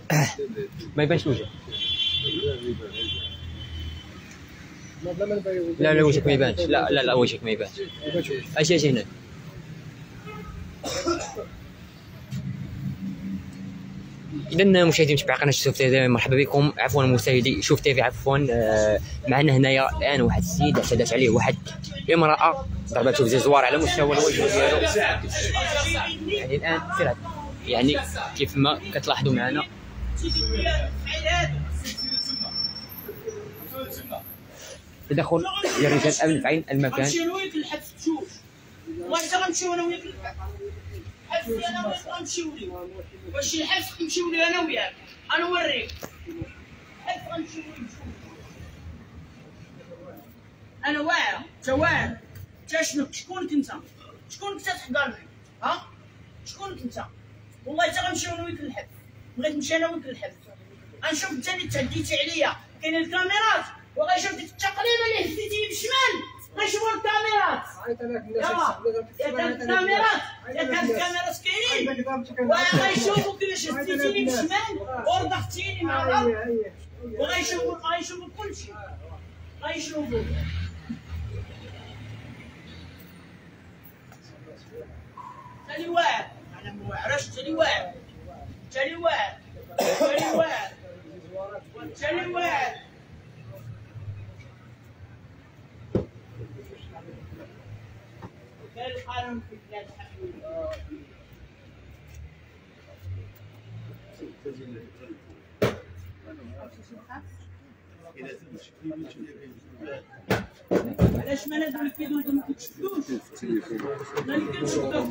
ما يبانش الوجه. لا لا وجهك ما يبانش. لا لا لا وجهك ما يبانش. اجي هنا. اذا مشاهدي متابعي قناه شوف تيفي، مرحبا بكم. عفوا مشاهدي شوف تيفي، عفوا. معنا هنايا الان واحد السيد اعتدت عليه واحد امراه، ضربته بزوار على مستوى الوجه ديالو. يعني الان سرعه، يعني كيف ما كتلاحظوا معنا تدخل ديال رجال الامن في عين المكان. غنمشيو وياك للحبس تشوف، واش غنمشيو انا وياك للحبس؟ الحبس انا وياك غنمشيو ليه، واش الحبس غنمشيو ليه انا وياك؟ انا نوريك الحبس غنمشيو ليه. انا واعر، انت واعر، انت شكونك انت؟ شكونك تحضرني؟ ها؟ شكونك انت؟ والله حتى غنمشيو انا وياك للحبس، بغيت نمشي انا وياك للحبس، غنشوف انت اللي تعديتي عليا، كاين الكاميرات وغيشوف ديك التقليبه اللي هزيتيني بالشمال، غيشوفوا الكاميرات. ياك الكاميرات، ياك الكاميرات كاينين، وغيشوفوا كيفاش هزيتيني بالشمال ورضختيني مع الارض، وغيشوفوا كلشي، غيشوفوا. تالي واعر، انا ما واعرش، تالي واعر، تالي واعر، تالي واعر، تالي واعر. كان القانون في بلاد حبيبي. علاش ما لازم الكيدو ما كتشدوش؟ ما كنشدوش.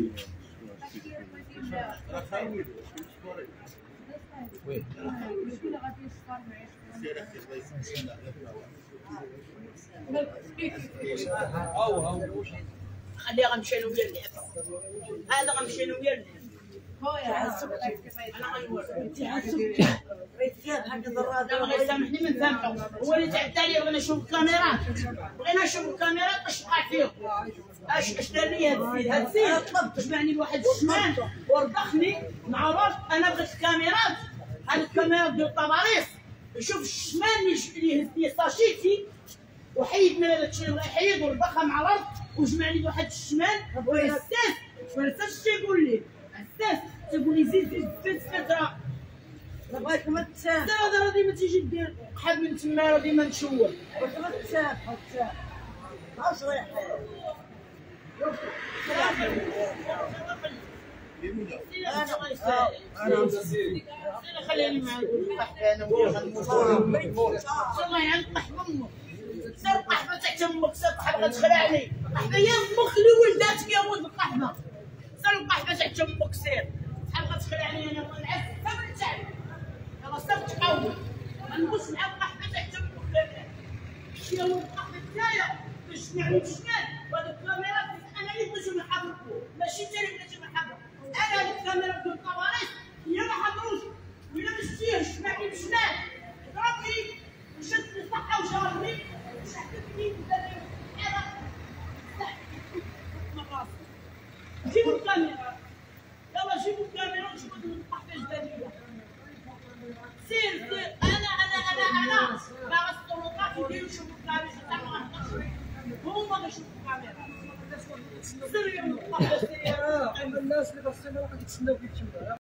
وي خليها غنمشي انا ويا اللعب، هذا غنمشي انا ويا اللعب. انا غنوريك الله يسامحني ما نفهمش، هو اللي تعدى عليا. بغينا نشوف الكاميرات، بغينا نشوف الكاميرات باش وقع فيهم. اش دار لي هاد السيد؟ جمعني لواحد الشمال ورضخني مع راسك. انا بغيت الكاميرات، هاد الكاميرات ديال الطباريس، يشوف الشمال اللي هز لي ساشيتي وحيد من هذاك الشيء اللي بغا يحيد ورضخها مع الارض وجمعني لواحد الشمال. والساس والساس تيقول لي، الساس تيقول لي زيد فتره بغيت ما تساب. هذا راه ديما تيجي دير قحاب من تما، راه ديما نشوف واش ما تساب. واش رايح انا خليني معاك انا والله ينقح امك، سير قحبه تحت امك، سير قحبه تخلعني، قحبه يا امك اللي ولداتك يا ولد القحبه، سير قحبه تحت امك، سير قحبه تخلعني انا نعس قبل تعب. يلا سير تقاوم، غنبوس معاك قحبه تحت امك يا ولد القحبه تاعي باش تسمعني بالشمال. وهاد الكاميرات انا اللي بغيتو نحضركم، ماشي انت اللي بغيتي نحضر. انا هاد الكاميرات ديال الطوارئ هي ما حضروش، وإلا ما شتيهش سمعني بالشمال ضربني وشدني صحة وجارني وشحتني ودارني حرق. جيبوا الكاميرا، يلا جيبوا الكاميرا وشوفوا هاد القحبة اش دار ليا. سير انا باغا السلطات يديروا يشوفوا الكاميرا حتى ما غنقدرش، هما غيشوفوا الكاميرا. سير يا القحبة سير. الناس اللي باصين راهم كيتسناو فيك تما.